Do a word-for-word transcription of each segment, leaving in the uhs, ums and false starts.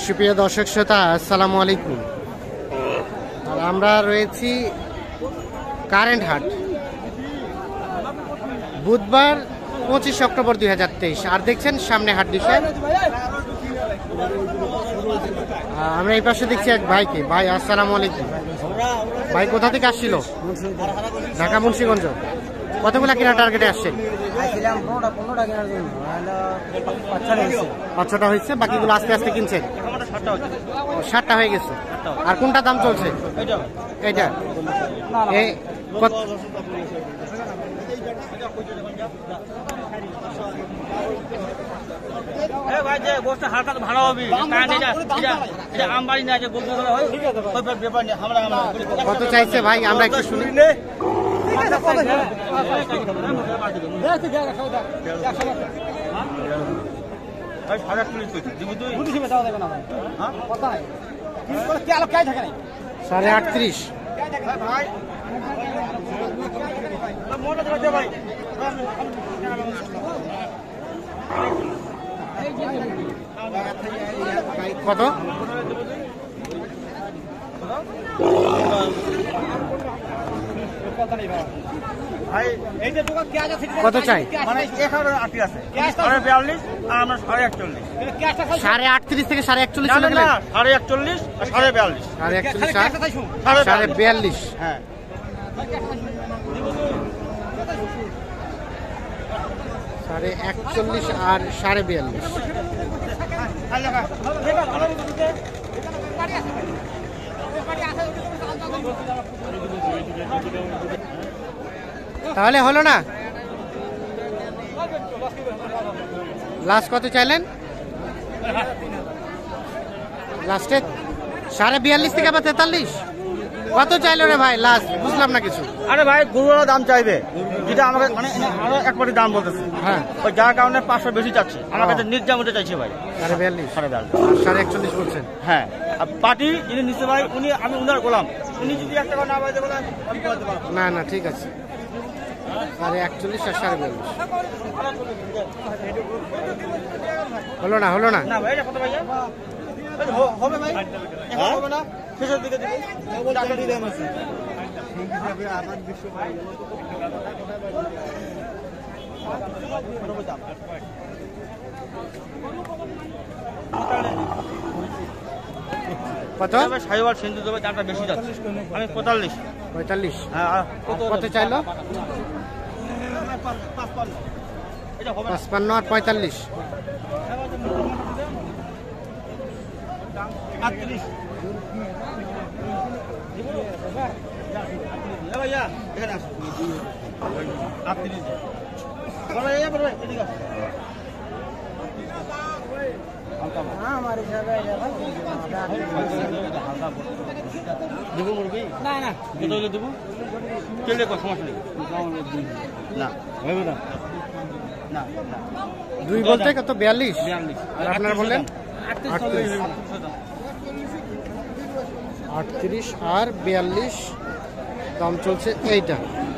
সুপ্রিয় দর্শক শ্রোতা, আসসালামু আলাইকুম। আর আমরা রয়েছি কারেন্ট হাট, বুধবার পঁচিশ অক্টোবর দুই হাজার তেইশ। আর দেখছেন সামনে হাট দিশে। আমরা এই পাশে দেখছি এক ভাইকে। ভাই আসসালামু আলাইকুম। ভাই কোথা থেকে আসছিল? ঢাকা মুন্সিগঞ্জ। কতগুলা কেনার টার্গেটে আসছেন? পাঁচশোটা হয়েছে, বাকিগুলো আস্তে আস্তে কিনছেন? ষাটটা হয়ে গেছে। আর কোনটা দাম চলছে? এইটা কত চাইছে ভাই? আমরা একটু শুনি। সাড়ে আটত্রিশ। কত? কত চাই? সাড়ে আটত্রিশ থেকে সাড়ে একচল্লিশ চলে গেলে সাড়ে একচল্লিশ সাড়ে বিয়াল্লিশ সাড়ে একচল্লিশ সাড়ে বিয়াল্লিশ। হ্যাঁ, সাড়ে একচল্লিশ আর সাড়ে বিয়াল্লিশ। তাহলে হলো না? লাস্ট কত চাইলেন? লাস্টে সাড়ে বিয়াল্লিশ থেকে আবার তেতাল্লিশ। কত চাইলো রে ভাই লাস্ট? বুঝলাম না কিছু। আরে ভাই গরুর দাম চাইবে, যেটা আমাকে মানে আরো একবারই দাম বলতেছে। হ্যাঁ, ওই যার কারণে পাঁচশো বেশি চাচ্ছে। আমার কাছে নির্যাম উঠে চাইছে ভাই সাড়ে বিয়াল্লিশ। সাড়ে বিয়াল্লিশ সাড়ে একচল্লিশ বলছেন? হ্যাঁ, আর পার্টি যিনি নিচ্ছে ভাই উনি, আমি উনার গোলাম। উনি যদি একটা না বাড়িতে বলেন আমি বলতে পারবো না। না ঠিক আছে, সাড়ে একচল্লিশ আর সাড়ে বিয়াল্লিশ। হলো না? হলো না? না ভাই, এটা কত ভাই? হবে ভাই, এখন হবে না, শেষের দিকে দিবে। টাকা দিয়ে দাম আছে। কত? সাইওয়াল সিন্ধু দেবে, দামটা বেশি যাচ্ছে। আমি পঁয়তাল্লিশ। পঁয়তাল্লিশ। হ্যাঁ, কত চাইলো? পাঁচপান্ন আর পঁয়তাল্লিশ। আটত্রিশ। ভাইয়া এখানে আসো। আটত্রিশ। দেবো মুরগি? না না, দেবো কেলে সমস্যা নেই। না হবে না। না দুই বলতে কত? বিয়াল্লিশ। বিয়াল্লিশ। আর আপনারা বললেন আটত্রিশ। আটত্রিশ আর বিয়াল্লিশ দাম চলছে এইটা।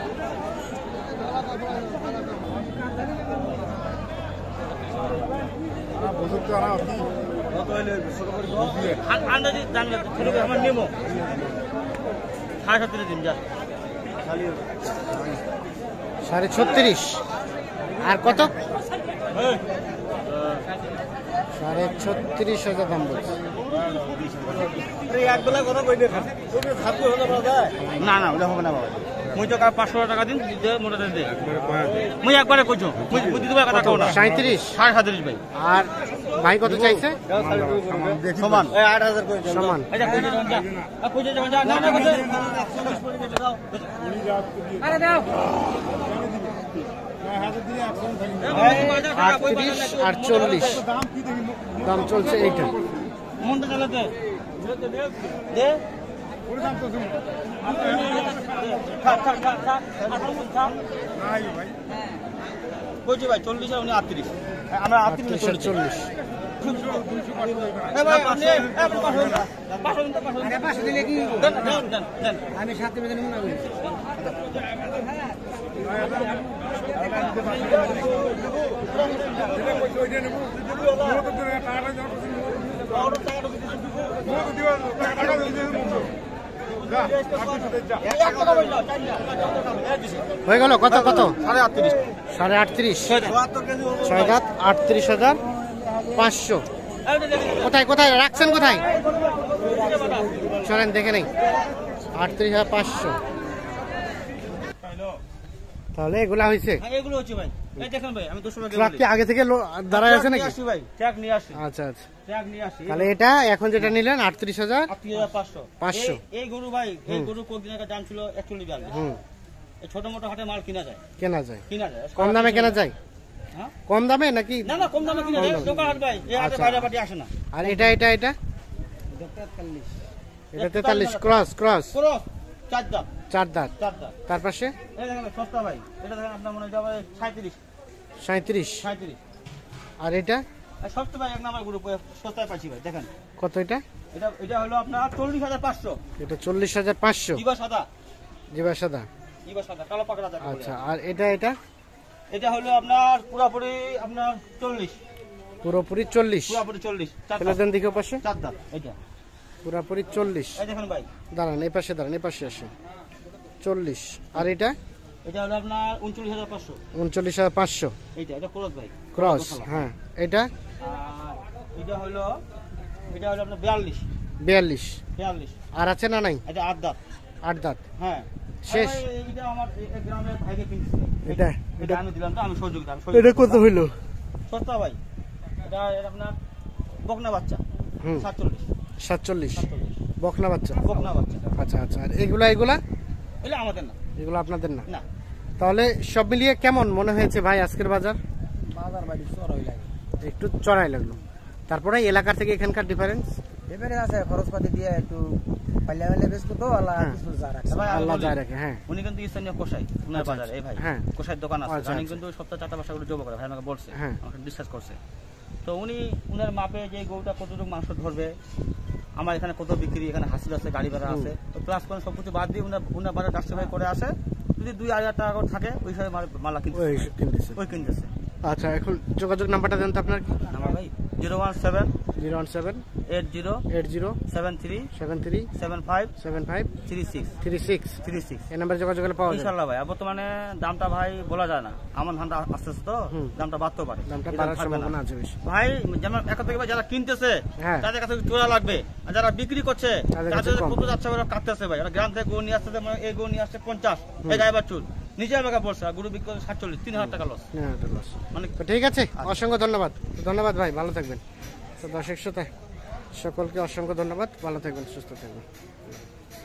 সাড়ে ছত্রিশ। আর কত? সাড়ে ছত্রিশ হাজার দাম বলছে। না না, ওটা হবে না বাবা। মুই তো পাঁচশো টাকা দিন মোটা দে। মুই একবারে কইছো সাঁত্রিশ সাড়ে সাঁত্রিশ ভাই। আর ভাই কত চাইছে? সমান আট হাজার সমান। আটত্রিশ আর চল্লিশ দাম চলছে এইটা। মনটা চালাতে কইছি ভাই চল্লিশ আর উনি আটত্রিশ। আমরা আটত্রিশ চল্লিশ। আমি সাত হয়ে গেল কত কত? সাড়ে আটত্রিশ। সাড়ে আটত্রিশ। ছয় দাঁত আটত্রিশ হাজার পাঁচশো। কোথায় কোথায় রাখছেন কোথায়? চলেন দেখে নেই। আটত্রিশ হাজার পাঁচশো। তাহলে এগুলা হয়েছে। এগুলো হচ্ছে ভাই, এই দেখেন ভাই, আমি দুশো টাকা ট্রাক কি আগে থেকে দাঁড়ায় আছে নাকি? ভাই ট্রাক নিয়ে আসি। আচ্ছা আচ্ছা, ট্রাক নিয়ে আসি। তাহলে এটা এখন যেটা নিলেন আটত্রিশ হাজার আটত্রিশ হাজার পাঁচশো। পাঁচশো। এই গরু ভাই, এই গরু কয়েকদিন আগে দাম ছিল একচল্লিশ বিয়াল্লিশ। হুম, এই ছোট মোটো হাটে মাল কিনা যায়, কেনা যায়। কিনা যায় কম দামে কেনা যায়? হ্যাঁ, কম দামে নাকি? না না, কম দামে কিনা যায়। দোকান হাট ভাই, এই হাটে আচ্ছা। বাইরে পাটি আসে না। আর এটা এটা এটা এটা তেতাল্লিশ ক্রস ক্রস ক্রস চার দাম, চার দাঁত। চার দাম। তার পাশে এই দেখেন ভাই, সস্তা ভাই, এটা দেখেন আপনার মনে যাবে সাঁত্রিশ সাঁত্রিশ। সাঁত্রিশ। আর এটা আর সস্তা ভাই, এক নাম্বার গরু সস্তায় পাচ্ছি ভাই। দেখেন কত? এটা এটা এটা হলো আপনার চল্লিশ হাজার পাঁচশো। এটা চল্লিশ হাজার পাঁচশো। জিবা সাদা, জিবা সাদা। জিবা সাদা, কালো পাকড়া যাবে। আচ্ছা, আর এটা এটা এটা হলো আপনার পুরোপুরি আপনার চল্লিশ, পুরোপুরি চল্লিশ। পুরোপুরি চল্লিশ। চার ফেলে দাঁত, দেন দিকে পাশে। চার দাঁত। এটা পুরোপুরি চল্লিশ। এই দেখেন ভাই, দাঁড়ান, এই পাশে দাঁড়ান, এই পাশে আসে চল্লিশ। আর এটা এটা হলো আপনার উনচল্লিশ হাজার পাঁচশো। উনচল্লিশ হাজার পাঁচশো। এইটা এটা ক্রস ভাই, ক্রস। হ্যাঁ, এটা আর এটা হলো এটা হলো আপনার বিয়াল্লিশ বিয়াল্লিশ। বিয়াল্লিশ। আর আছে না নাই? এটা আট দাঁত। আট দাঁত। হ্যাঁ, শেষ। আর ভাই, এটা আমার এই- এই গ্রামের ভাইকে কিনছি। এটা এটা আমি দিলাম, তো আমি সহযোগিতা, আমি এটা সহযোগিতা। কত হইলো? সস্তা ভাই, এটা এটা আপনার বকনা বাচ্চা হুম, সাতচল্লিশ। সাতচল্লিশ। সাতচল্লিশ বকনা বাচ্চা। বকনা বাচ্চা। আচ্ছা আচ্ছা। আর এগুলা এগুলা এটা আমাদের না, এগুলো আপনাদের না? না। তাহলে সব মিলিয়ে কেমন মনে হয়েছে ভাই আজকের বাজার? বাজার বাড়ি চড়াই লাগে, একটু চড়াই লাগলো। তারপরে এলাকার থেকে এখানকার ডিফারেন্স? এবারে আছে খরচপাতি দিয়ে একটু পাল্লা পাল্লা বেচবো তো, আল্লাহ হ্যাঁ। কিছু যা রাখছে। ভাই, আমি আল্লাহ বলি, যায় রাখে। হ্যাঁ, উনি কিন্তু স্থানীয় কষাই উনার আচ্ছা, বাজারে। এই ভাই হ্যাঁ। কষাইয়ের দোকান আছে, আচ্ছা, উনি আচ্ছা। কিন্তু সপ্তাহে চারটা পাঁচটা করে জব করে, ভাই আমাকে বলছে, হ্যাঁ। আমাকে ডিসকাস করছে। তো উনি উনার মাপে যে গরুটা কতটুকু মাংস ধরবে, আমার এখানে কত বিক্রি, এখানে হাসিল আছে, গাড়ি ভাড়া আছে, তো প্লাস করে সব কিছু বাদ দিয়ে উনার উনার বাজার কাস্টমাই করে আসে। যদি দুই হাজার টাকা করে থাকে, ওই হিসাবে মাল- মালা কিনতে ওই কিনতেছে। ওই কিনতেছে। আচ্ছা, এখন যোগাযোগ নাম্বারটা দেন তো আপনার। আমার ভাই zero one seven zero one seven eight zero eight zero seven three seven three seven five seven five three six three six. Three six. এই নাম্বারে যোগাযোগ করলে পাওয়া যাবে। ইনশাল্লাহ ভাই, আর বর্তমানে দামটা ভাই বলা যায় না, আমার ধানটা আসতেছে তো হুম। দামটা বাড়তেও পারে, দামটা এই দাম বাড়ার থাকবে না। সম্ভাবনা আছে বেশি। ভাই যেমন একা থেকে ভাই যারা কিনতেছে, হ্যাঁ। তাদের কাছে চোরা লাগবে, আর যারা বিক্রি করছে তাদের কাছে তাদের কম। কত যাচ্ছে ওরা কাটতেছে ভাই। ওরা গ্রাম থেকে গরু নিয়ে আসতেছে, মানে এই গরু নিয়ে আসছে পঞ্চাশ, এই গায়ে বাছুর নিজে আমাকে বলছে, আর গরু বিক্রি করছে সাতচল্লিশ, তিন হাজার টাকা লস। হ্যাঁ, এটা loss। মানে তো ঠিক আছে, অসংখ্য ধন্যবাদ। ধন্যবাদ ভাই, ভালো থাকবেন। তো দর্শক শ্রোতা সকলকে অসংখ্য ধন্যবাদ, ভালো থাকবেন, সুস্থ থাকবেন।